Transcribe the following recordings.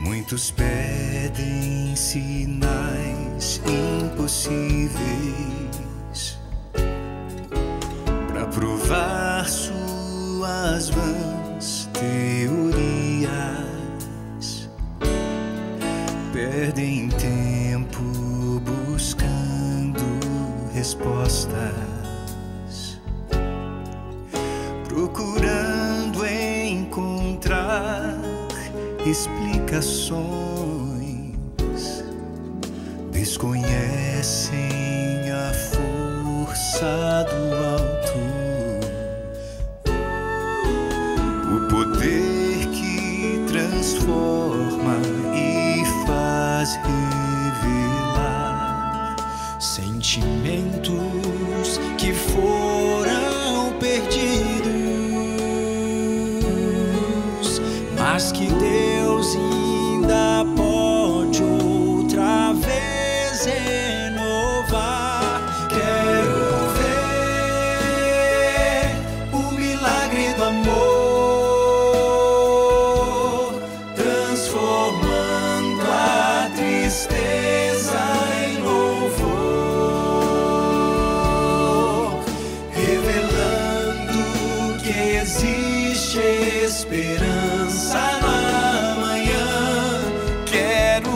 Muitos pedem sinais impossíveis para provar suas vãs teorias. Perdem tempo buscando respostas, procurando encontrar explicações. Desconhecem a força do alto, o poder que transforma e faz revelar sentimentos que foram perdidos, mas que Deus ainda pode outra vez renovar. Quero ver o milagre do amor, transformando a tristeza em louvor, revelando que existe esperança no amanhã. Quero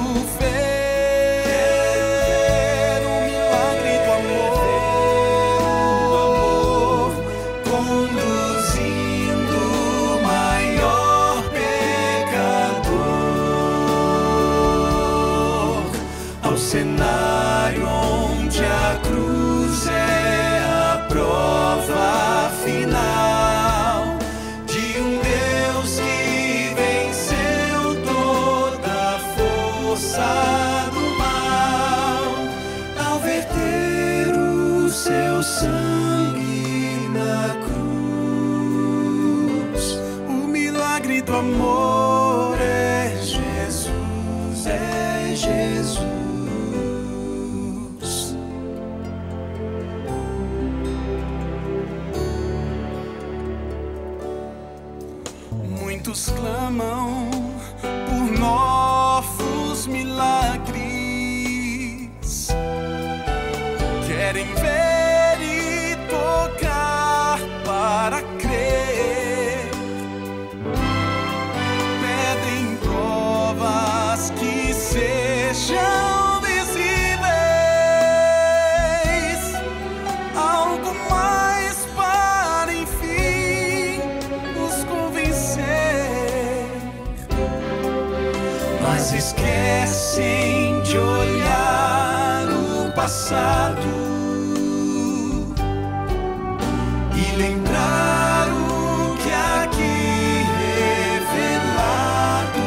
ver o milagre do amor, conduzindo o maior pecador ao cenário onde a cruz é a prova final de um Deus que venceu toda a força do mal ao verter o seu sangue na cruz. O milagre do amor é Jesus, é Jesus. Muitos clamam por novos milagres, querem ver e tocar para crer, pedem provas que sejam visíveis, algo mais para enfim nos convencer, mas esquecem de olhar o passado e lembrar o que aqui revelado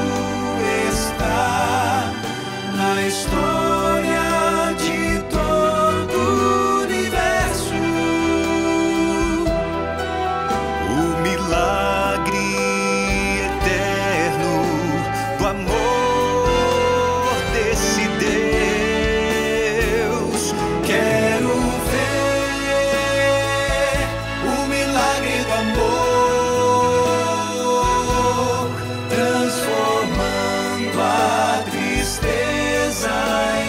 está na história de todo o universo. O milagre eterno do amor desse Deus. Quero ver o milagre do amor, transformando a tristeza em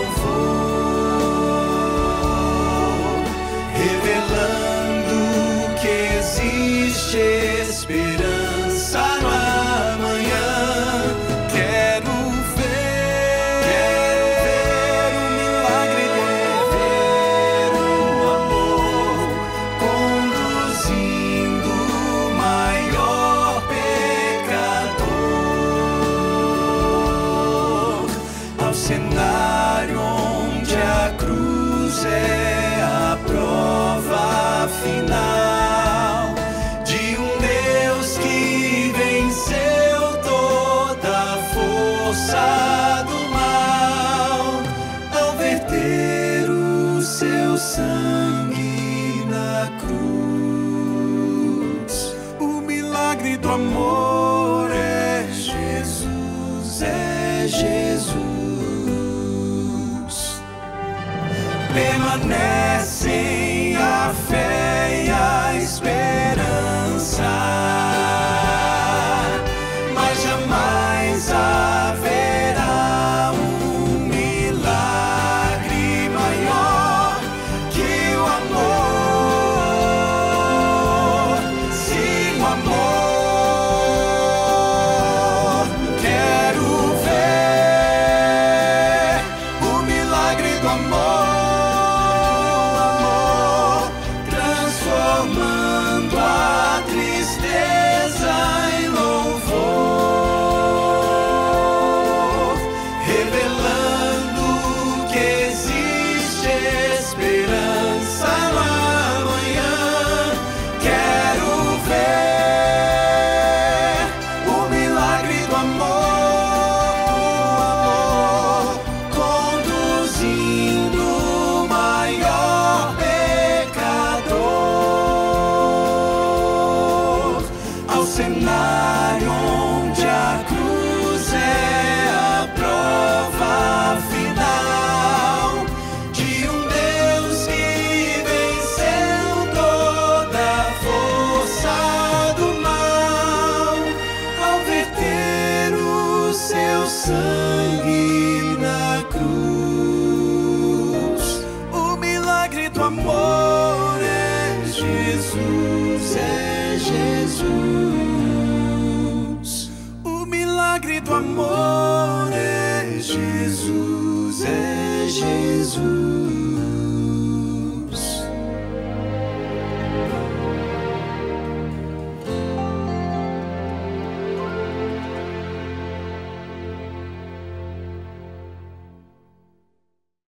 louvor, revelando que existe esperança no amanhã. Quero ver o milagre do amor, conduzindo o maior pecador ao cenário onde a cruz é a prova final de um Deus que venceu toda a força do mal ao verter o seu sangue na cruz. O milagre do amor é Jesus, é Jesus. Permanecem a fé e a esperança, mas jamais haverá sangue na cruz. O milagre do amor é Jesus, é Jesus. O milagre do amor é Jesus, é Jesus.